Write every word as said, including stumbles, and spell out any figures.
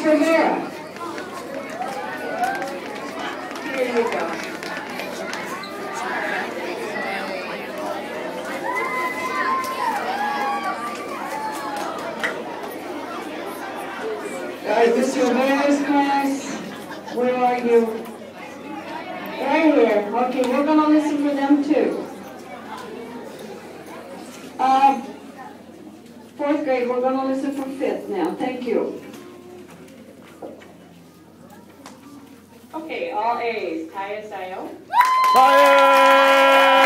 Rivera. Here you go. Guys, Mister Rivera's class, where are you? Right here. Okay, we're going to listen for them too. Uh, fourth grade, we're going to listen for fifth now. Thank you. Okay, all A's. Tayo sayo. Tayo!